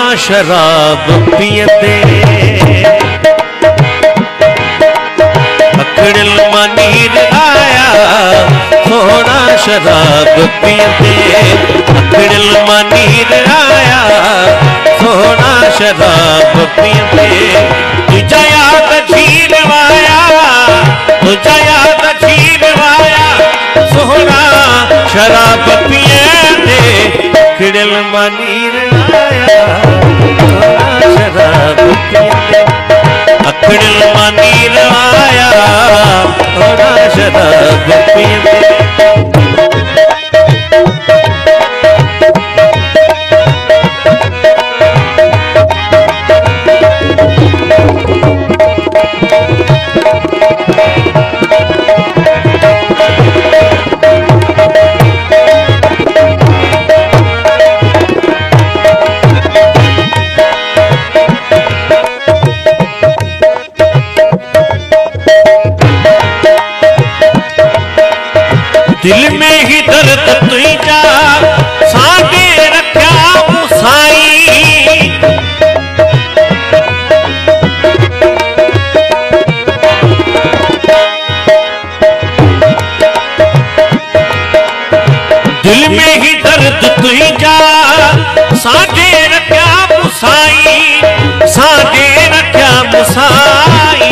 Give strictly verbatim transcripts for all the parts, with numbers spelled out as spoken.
शराब पियते अखड़िल मनीर आया सोना शराब पियते अखड़िल मनीर आया सोना शराब पियते तुझा याद झील वाया तुझा याद झील वाया सोना शराब पियते अखड़िल मनीर आया सोना शराब पियते अखड़िल मनीर आया सोना शराब पियते दिल में ही दर्द तुझा सागे रखा मुसाई दिल में ही दर्द तुझा सागे रखा मुसाई सागे रखा मुसाई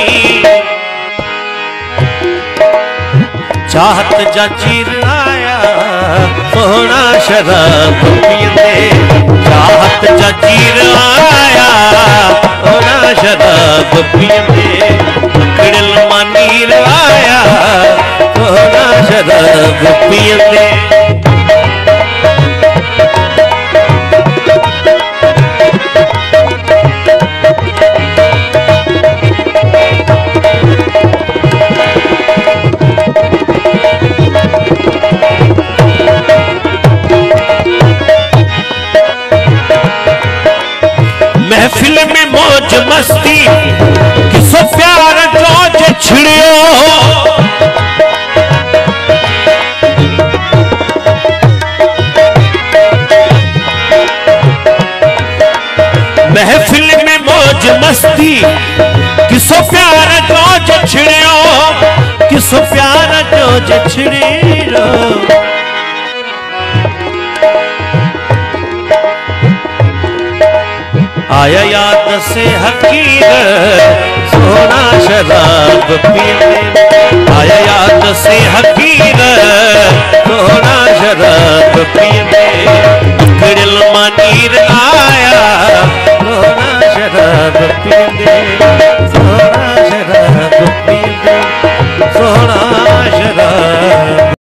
चाहत जा चीर आया सोना शराब पियते चाहत जा चीर आया सोना शराब पियते अखड़िल मनीर आया सोना शराब पियते महफिल में मौज मस्ती किसो प्यार जोज छिड़ियो महफिल में मौज मस्ती किसो प्यार जोज छिड़ियो किसो प्यार जोज छिड़ियो आया याद से हकीरत सोना शराब पीते आया याद से हकीरत सोना शराब पीते अखड़िल मनीर आया सोना शराब पीते सोना शराब पीते सोना